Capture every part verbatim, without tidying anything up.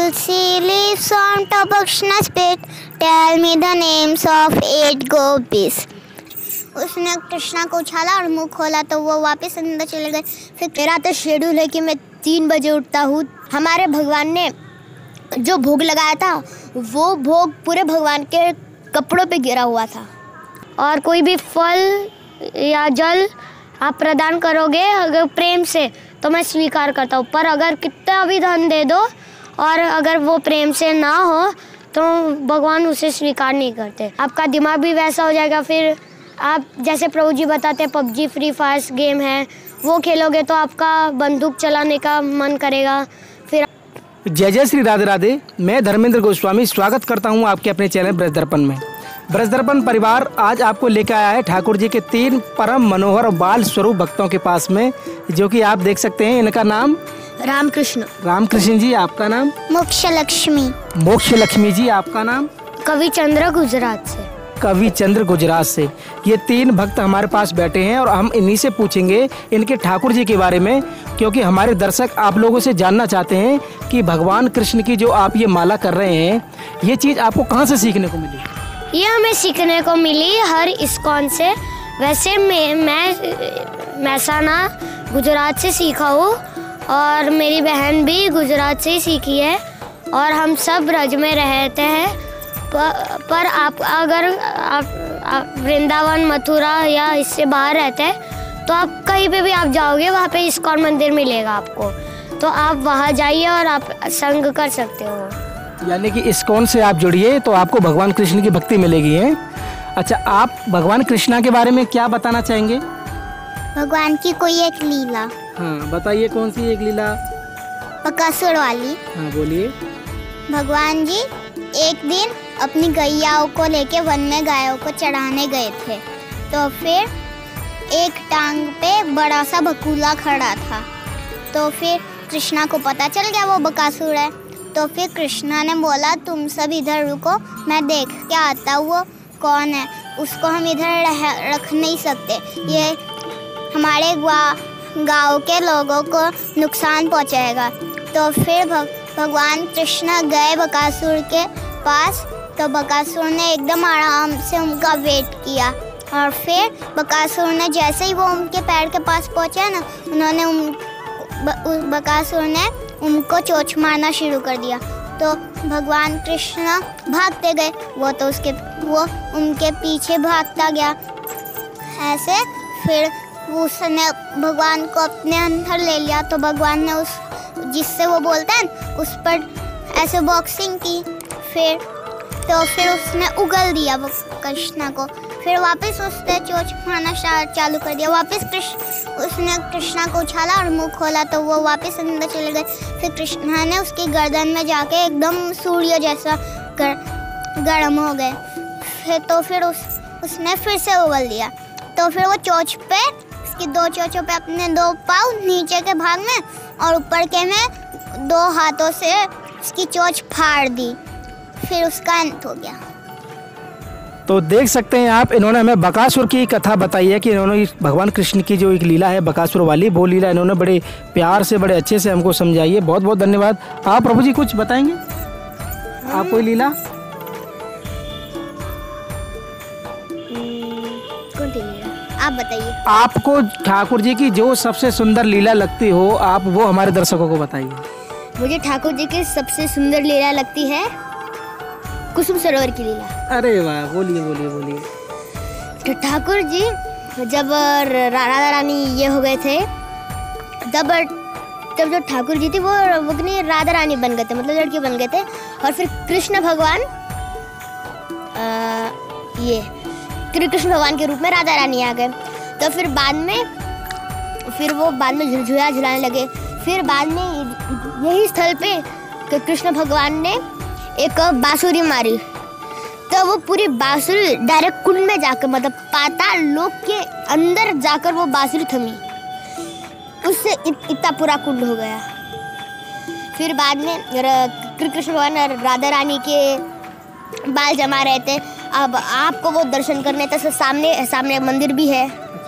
Tulsi leaves on top of Krishna's bed. Tell me the names of eight gopis. उसने कृष्णा को उछाला और मुंह खोला तो वो वापस अंदर चले गए। फिर मेरा तो शेड्यूल है कि मैं तीन बजे उठता हूँ। हमारे भगवान ने जो भोग लगाया था वो भोग पूरे भगवान के कपड़ों पे गिरा हुआ था। और कोई भी फल या जल आप प्रदान करोगे अगर प्रेम से तो मैं स्वीकार करता हूँ, पर अगर कितना भी धन दे दो और अगर वो प्रेम से ना हो तो भगवान उसे स्वीकार नहीं करते। आपका दिमाग भी वैसा हो जाएगा। फिर आप जैसे प्रभु जी बताते हैं पबजी फ्री फायर गेम है वो खेलोगे तो आपका बंदूक चलाने का मन करेगा। फिर जय जय श्री राधे राधे। मैं धर्मेंद्र गोस्वामी स्वागत करता हूं आपके अपने चैनल ब्रज दर्पण में। ब्रज दर्पण परिवार आज आपको लेकर आया है ठाकुर जी के तीन परम मनोहर और बाल स्वरूप भक्तों के पास में, जो कि आप देख सकते हैं। इनका नाम रामकृष्ण। रामकृष्ण जी, आपका नाम? मोक्ष लक्ष्मी। मोक्ष लक्ष्मी जी, आपका नाम? कवि चंद्र गुजरात से। कवि चंद्र गुजरात से। ये तीन भक्त हमारे पास बैठे हैं और हम इन्हीं से पूछेंगे इनके ठाकुर जी के बारे में, क्योंकि हमारे दर्शक आप लोगों से जानना चाहते हैं कि भगवान कृष्ण की जो आप ये माला कर रहे हैं ये चीज़ आपको कहाँ से सीखने को मिली? ये हमें सीखने को मिली हर इस्कॉन से। वैसे मैं मैं महसाना गुजरात से सीखा हूँ और मेरी बहन भी गुजरात से ही सीखी है और हम सब ब्रज में रहते हैं। पर, पर आप अगर आप, आप वृंदावन मथुरा या इससे बाहर रहते हैं तो आप कहीं पे भी आप जाओगे वहाँ पे इस्कॉन मंदिर मिलेगा आपको, तो आप वहाँ जाइए और आप संग कर सकते हो। यानी कि इस्कॉन से आप जुड़िए तो आपको भगवान कृष्ण की भक्ति मिलेगी है। अच्छा, आप भगवान कृष्णा के बारे में क्या बताना चाहेंगे? भगवान की कोई एक लीला। हाँ बताइए, कौन सी एक लीला? बकासुर वाली। हाँ बोलिए। भगवान जी एक दिन अपनी गैयाओं को लेके वन में गायों को चढ़ाने गए थे, तो फिर एक टांग पे बड़ा सा बकुला खड़ा था। तो फिर कृष्णा को पता चल गया वो बकासुर है। तो फिर कृष्णा ने बोला तुम सब इधर रुको, मैं देख के आता हूँ वो कौन है। उसको हम इधर रख नहीं सकते, ये हमारे गाँव के लोगों को नुकसान पहुँचाएगा। तो फिर भग, भगवान कृष्णा गए बकासुर के पास, तो बकासुर ने एकदम आराम से उनका वेट किया और फिर बकासुर ने जैसे ही वो उनके पैर के पास पहुँचा ना, उन्होंने उन बकासुर ने उनको चोंच मारना शुरू कर दिया। तो भगवान कृष्ण भागते गए, वो तो उसके वो उनके पीछे भागता गया ऐसे। फिर उसने भगवान को अपने अंदर ले लिया, तो भगवान ने उस जिससे वो बोलते हैं उस पर ऐसे बॉक्सिंग की। फिर तो फिर उसने उगल दिया वो कृष्णा को। फिर वापस उसने चोंच मारना चालू कर दिया। वापस कृष्ण उसने कृष्णा को उछाला और मुंह खोला तो वो वापस अंदर चले गए। फिर कृष्णा ने उसकी गर्दन में जाके एकदम सूर्य जैसा गर, गर्म हो गए। फिर तो फिर उस उसने फिर से उगल दिया। तो फिर वो चोंच पे उसकी दो चोंचों पे अपने दो पाँव नीचे के भाग में और ऊपर के में दो हाथों से उसकी चोंच फाड़ दी। फिर उसका अंत हो गया। तो देख सकते हैं आप, इन्होंने हमें बकासुर की कथा बताई है कि इन्होंने भगवान कृष्ण की जो एक लीला है बकासुर वाली, वो लीला इन्होंने बड़े प्यार से बड़े अच्छे से हमको समझाई है। बहुत बहुत धन्यवाद। आप प्रभु जी कुछ बताएंगे? आप कोई लीला? कौन सी लीला? आप बताइए। आपको ठाकुर जी की जो सबसे सुंदर लीला लगती हो आप वो हमारे दर्शकों को बताइए। मुझे ठाकुर जी की सबसे सुंदर लीला लगती है कुसुम सरोवर की लीला। अरे वाह, बोलिए बोलिए बोलिए। तो ठाकुर जी जब राधा रानी ये हो गए थे, तब तब जो ठाकुर जी थी वो वो नहीं राधा रानी बन गए थे, मतलब लड़की बन गए थे। और फिर कृष्ण भगवान आ, ये कृष्ण भगवान के रूप में राधा रानी आ गए। तो फिर बाद में फिर वो बाद में झुलझुला झुलाने लगे। फिर बाद में यही स्थल पे कृष्ण भगवान ने एक बांसुरी मारी, तो वो पूरी बांसुरी डायरेक्ट कुंड में जाकर, मतलब पाताल लोक के अंदर जाकर वो बांसुरी थमी। उससे इत, इतना पूरा कुंड हो गया। फिर बाद में कृष्ण भगवान राधा रानी के बाल जमा रहे थे। अब आपको वो दर्शन करने तो सामने सामने मंदिर भी है।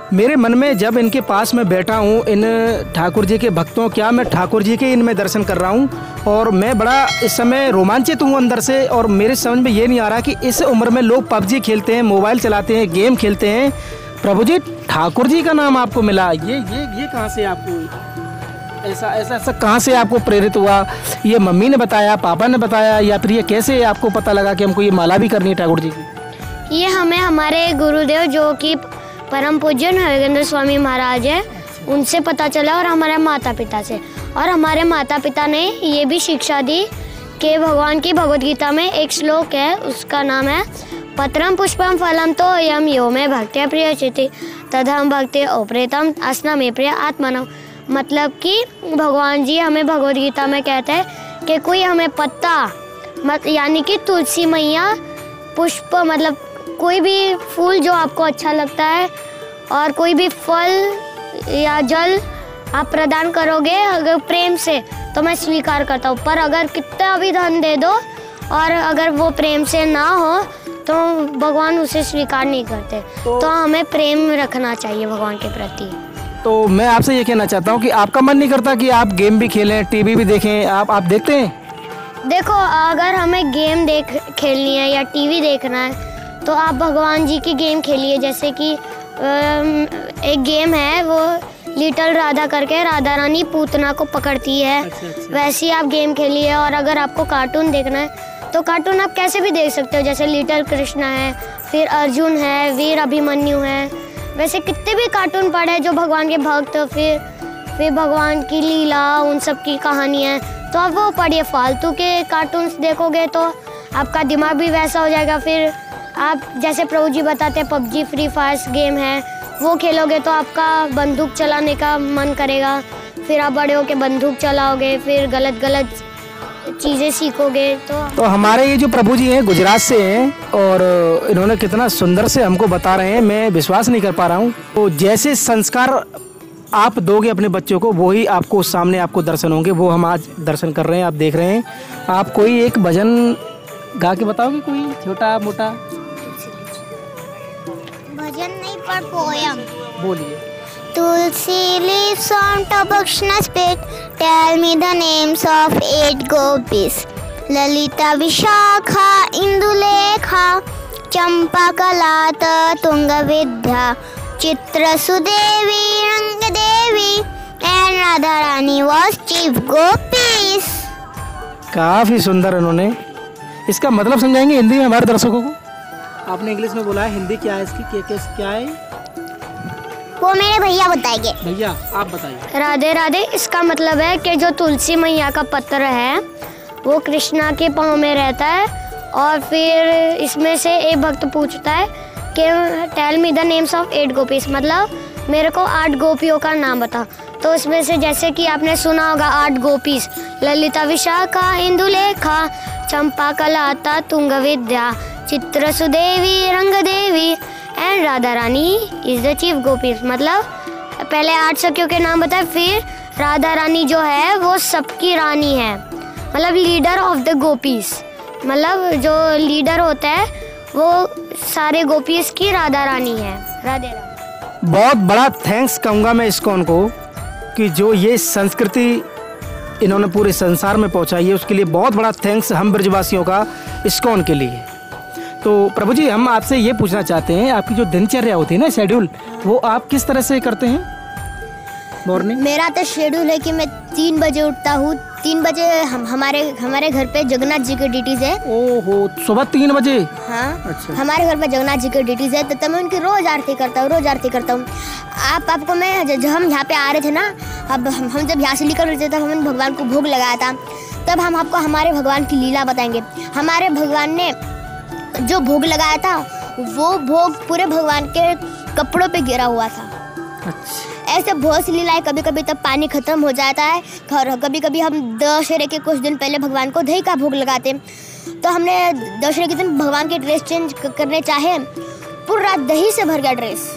मेरे मन में जब इनके पास मैं बैठा हूँ इन ठाकुर जी के भक्तों, क्या मैं ठाकुर जी के इनमें दर्शन कर रहा हूँ और मैं बड़ा इस समय रोमांचित हूँ अंदर से। और मेरे समझ में ये नहीं आ रहा कि इस उम्र में लोग पबजी खेलते हैं, मोबाइल चलाते हैं, गेम खेलते हैं। प्रभु जी, ठाकुर जी का नाम आपको मिला, ये ये ये कहाँ से आपको ऐसा ऐसा ऐसा कहाँ से आपको प्रेरित हुआ? ये मम्मी ने बताया, पापा ने बताया, या फिर ये कैसे आपको पता लगा कि हमको ये माला भी करनी है ठाकुर जी की? ये हमें हमारे गुरुदेव जो कि परम पूज्य नरेंद्र स्वामी महाराज है, उनसे पता चला और हमारे माता पिता से। और हमारे माता पिता ने ये भी शिक्षा दी कि भगवान की भगवद गीता में एक श्लोक है, उसका नाम है पत्रम पुष्पम फलम तो यम यो में भक्त्या प्रिय चिति तदहम भक्ति ओप्रेतम असना में प्रिय आत्मनम। मतलब कि भगवान जी हमें भगवद गीता में कहते हैं कि कोई हमें पत्ता मत यानी कि तुलसी मैया, पुष्प मतलब कोई भी फूल जो आपको अच्छा लगता है और कोई भी फल या जल आप प्रदान करोगे अगर प्रेम से तो मैं स्वीकार करता हूँ। पर अगर कितना भी धन दे दो और अगर वो प्रेम से ना हो तो भगवान उसे स्वीकार नहीं करते। तो, तो हमें प्रेम रखना चाहिए भगवान के प्रति। तो मैं आपसे ये कहना चाहता हूँ कि आपका मन नहीं करता कि आप गेम भी खेलें, टीवी भी देखें? आप आप देखते हैं? देखो, अगर हमें गेम देख खेलनी है या टीवी देखना है तो आप भगवान जी की गेम खेलिए। जैसे कि एक गेम है वो लिटिल राधा करके, राधा रानी पूतना को पकड़ती है। अच्छा, अच्छा। वैसे आप गेम खेलिए। और अगर आपको कार्टून देखना है तो कार्टून आप कैसे भी देख सकते हो, जैसे लिटिल कृष्णा है, फिर अर्जुन है, वीर अभिमन्यु है। वैसे कितने भी कार्टून पढ़े जो भगवान के भक्त, फिर फिर भगवान की लीला, उन सब की कहानियाँ, तो आप वो पढ़िए। फालतू के कार्टून्स देखोगे तो आपका दिमाग भी वैसा हो जाएगा। फिर आप जैसे प्रभु जी बताते हैं पबजी फ्री फायर गेम है, वो खेलोगे तो आपका बंदूक चलाने का मन करेगा। फिर आप बड़े होकर बंदूक चलाओगे, फिर गलत गलत चीज़ें सीखोगे। तो तो हमारे ये जो प्रभु जी हैं गुजरात से हैं और इन्होंने कितना सुंदर से हमको बता रहे हैं, मैं विश्वास नहीं कर पा रहा हूँ। तो जैसे संस्कार आप दोगे अपने बच्चों को, वही आपको सामने आपको दर्शन होंगे। वो हम आज दर्शन कर रहे हैं, आप देख रहे हैं। आप कोई एक भजन गा के बताओगे, कोई छोटा मोटा? भजन नहीं पर पोयम। बोलिए। Tulsi leaves on top of spit. Tell me the names of eight gopis. Lalita, Vishakha, Indulekha, Champa, Kalata, Tunga Vidya, Chitra, Sudevi, Ranga Devi, and Radharani was chief gopis. काफी सुंदर इन्होंने। इसका मतलब समझाएंगे हिंदी में हमारे दर्शकों को? आपने इंग्लिश में बोला है, हिंदी क्या है इसकी? क्या क्या क्या है वो मेरे भैया बताएंगे। भैया आप बताइए। राधे राधे इसका मतलब है कि जो तुलसी मैया का पत्र है वो कृष्णा के पाँव में रहता है। और फिर इसमें से एक भक्त पूछता है कि tell me the names of eight gopis, मतलब मेरे को आठ गोपियों का नाम बता। तो इसमें से जैसे कि आपने सुना होगा आठ gopis, Lalita, Vishakha, Indulekha, Champa, Kalata, Tungvidya, Chitra, Sudevi, Rangdevi and Radha Rani is the chief gopis. मतलब पहले आठ सखियों के नाम बताए, फिर राधा रानी जो है वो सबकी रानी है, मतलब लीडर ऑफ द गोपीज। मतलब जो लीडर होता है वो सारे गोपीज की राधा रानी है। राधे राधे। बहुत बड़ा थैंक्स कहूँगा मैं इस्कॉन को कि जो ये संस्कृति इन्होंने पूरे संसार में पहुँचाई है, उसके लिए बहुत बड़ा थैंक्स हम ब्रजवासियों का इस्कॉन के लिए। तो प्रभु जी, हम आपसे ये पूछना चाहते हैं, आपकी जो दिनचर्या होती है ना, शेड्यूल, वो आप किस तरह से करते हैं मॉर्निंग? मेरा तो शेड्यूल है कि मैं तीन बजे उठता हूँ। तीन बजे हम हमारे हमारे घर पे जगन्नाथ जी की ड्यूटीज है। ओहो, सुबह तीन बजे? हाँ। अच्छा। हमारे घर पे जगन्नाथ जी की ड्यूटीज है, तो, तो मैं उनकी रोज आरती करता हूँ, रोज आरती करता हूँ। आप आपको मैं जब हम यहाँ पे आ रहे थे ना, अब हम, हम जब यहाँ से निकल रहे थे तब हमने भगवान को भोग लगाया था। तब हम आपको हमारे भगवान की लीला बताएंगे। हमारे भगवान ने जो भोग लगाया था वो भोग पूरे भगवान के कपड़ों पे गिरा हुआ था। अच्छा। ऐसे बहुत सी लीलाएं। कभी कभी तब पानी खत्म हो जाता है और कभी कभी हम दशहरे के कुछ दिन पहले भगवान को दही का भोग लगाते हैं। तो हमने दशहरे के दिन भगवान के ड्रेस चेंज करने चाहे, पूरी रात दही से भर गया ड्रेस।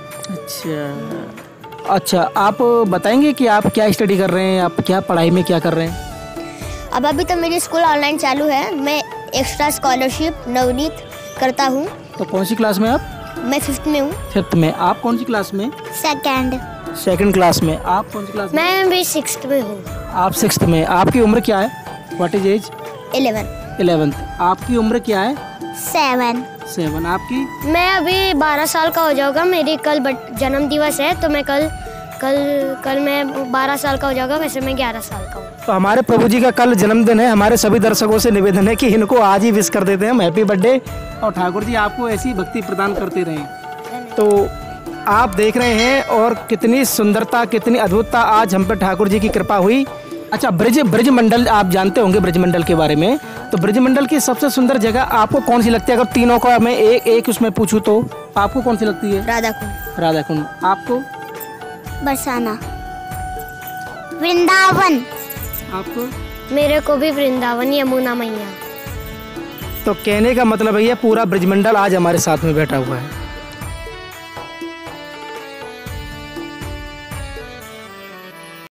अच्छा अच्छा, आप बताएंगे कि आप क्या स्टडी कर रहे हैं, आप क्या पढ़ाई में क्या कर रहे हैं? अब अभी तो मेरी स्कूल ऑनलाइन चालू है। मैं एक्स्ट्रा स्कॉलरशिप नवनीत करता हूँ। तो कौन सी क्लास में आप? मैं फिफ्थ में हूँ। फिफ्थ में। आप कौन सी क्लास में? सेकंड। सेकंड क्लास में। आप कौन सी क्लास में? मैं भी सिक्स्थ में हूँ। आप सिक्स्थ में। आपकी उम्र क्या है? What is age? Eleven. Eleventh. आपकी उम्र क्या है? सेवन। सेवन। आपकी? मैं अभी बारह साल का हो जाऊंगा। मेरी कल बट- जन्म दिवस है, तो मैं कल कल कल मैं बारह साल का हो जाऊंगा। वैसे मैं ग्यारह साल का हूँ। तो हमारे प्रभु जी का कल जन्मदिन है। हमारे सभी दर्शकों से निवेदन है कि इनको आज ही विश कर देते हैं हम हैप्पी बर्थडे, और ठाकुर जी आपको ऐसी भक्ति प्रदान करते रहें। तो आप देख रहे हैं और कितनी सुंदरता, कितनी अद्भुतता आज हम पर ठाकुर जी की कृपा हुई। अच्छा, ब्रज ब्रज मंडल आप जानते होंगे ब्रज मंडल के बारे में। तो ब्रज मंडल की सबसे सुंदर जगह आपको कौन सी लगती है? अगर तीनों को मैं एक एक उसमें पूछूं तो आपको कौन सी लगती है? राधा कुंड। राधा कुंड। आपको? बरसाना। वृंदावन। आपको? मेरे को भी वृंदावन, यमुना मैया। तो कहने का मतलब है ये पूरा ब्रजमंडल आज हमारे साथ में बैठा हुआ है।